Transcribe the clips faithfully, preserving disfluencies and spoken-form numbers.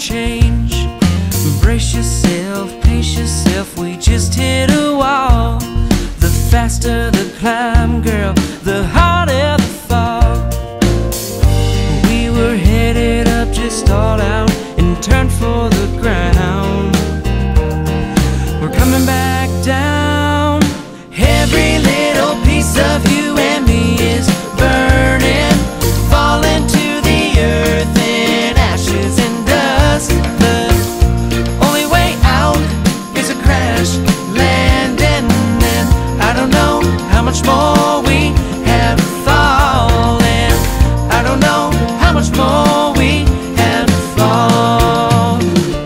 change. Brace yourself, pace yourself, we just hit a wall. The faster the climb, girl, the harder the fall. We were headed up, just all out, and turned for the ground. We're coming back down. Every little piece of you and me is burning, falling to the earth in ashes and dust. The only way out is a crash landing, and I don't know how much more we have to fall, and I don't know how much more we have to fall.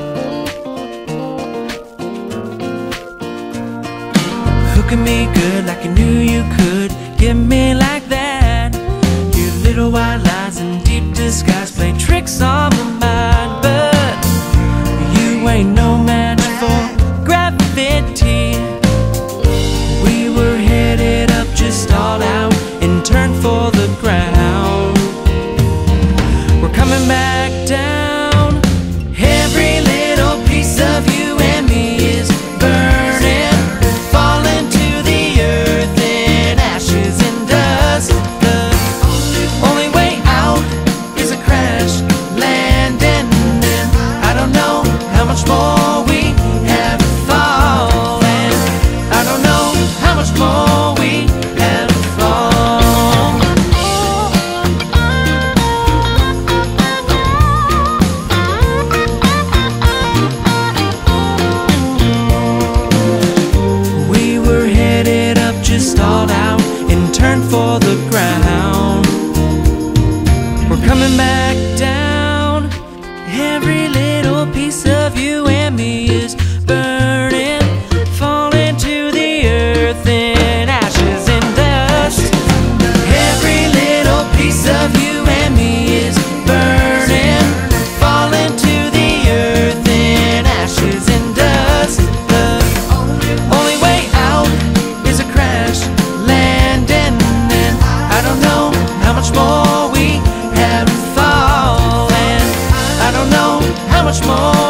Hooking me good like I knew you could, get me like that. Your little white lies in deep disguise play tricks on my mind, but you ain't no match for gravity. We were headed up, just all out, and turned for the ground. We're coming back down. Every little piece of you and me is burning, falling to the earth in ashes and dust. The only way out is a crash landing, and I don't know how much more we have to fall, and I don't know how much more we have to fall. We were headed up, just all out, and turned for the ground. We're coming back down. Every little piece of you and me is burning, falling to the earth in ashes and dust. Every little piece of you and me is burning, falling to the earth in ashes and dust. The only way out is a crash landing, and I don't know how much more we have to fall, and I don't know how much more